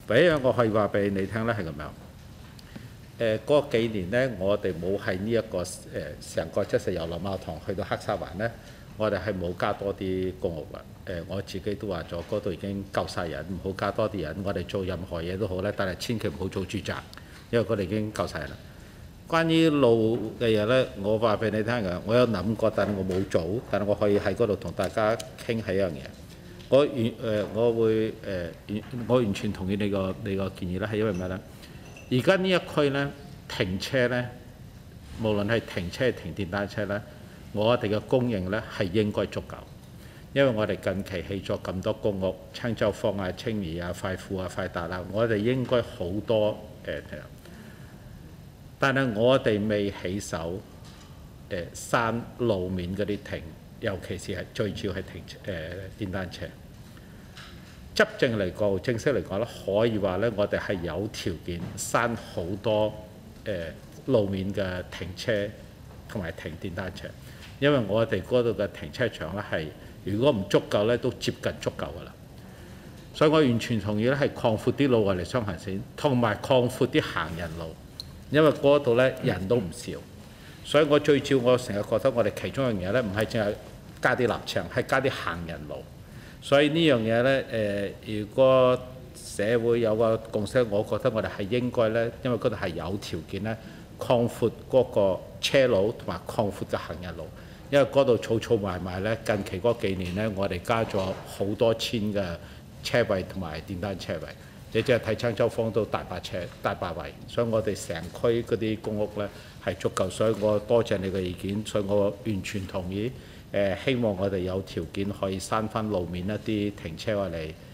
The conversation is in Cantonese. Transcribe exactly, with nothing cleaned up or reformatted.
第一樣我可以話俾你聽咧係咁樣。誒嗰幾年咧，我哋冇喺呢一個誒成個即係遊樂碼頭去到黑沙環咧，我哋係冇加多啲公屋啦。誒我自己都話咗，嗰度已經夠晒人，唔好加多啲人。我哋做任何嘢都好咧，但係千祈唔好做住宅，因為嗰度已經夠晒人啦。關於路嘅嘢咧，我話俾你聽嘅，我有諗過，但係我冇做，但係我可以喺嗰度同大家傾係一樣嘢。我完誒、呃，我會誒、呃，我完全同意你個你個建議咧，係因為咩咧？而家呢一區咧停車咧，無論係停車停電單車咧，我哋嘅供應咧係應該足夠，因為我哋近期起咗咁多公屋，青洲坊啊、青怡啊、快富啊、快達啦，我哋應該好多誒、呃，但係我哋未起手誒閂路面嗰啲停，尤其是係最主要係停誒、呃、電單車。執政嚟講，正式嚟講咧，可以話咧，我哋係有條件閂好多誒、呃、路面嘅停車同埋停電單車，因為我哋嗰度嘅停車場咧係，如果唔足夠咧，都接近足夠㗎啦。所以我完全同意咧，係擴闊啲路嚟雙行線，同埋擴闊啲行人路，因為嗰度咧人都唔少。所以我最主要，我成日覺得我哋其中一樣嘢咧，唔係淨係加啲立場，係加啲行人路。所以呢樣嘢咧，誒、呃，如果社會有個共識，我覺得我哋係應該咧，因為嗰度係有條件咧，擴闊嗰個車路同埋擴闊嘅行人路，因為嗰度儲儲埋埋咧，近期嗰幾年咧，我哋加咗好多千嘅車位同埋電單車位，你即係睇青洲坊都大把車、大把位，所以我哋成區嗰啲公屋咧係足夠，所以我多謝你嘅意見，所以我完全同意。誒、呃、希望我哋有條件可以閂翻路面一啲停車位嚟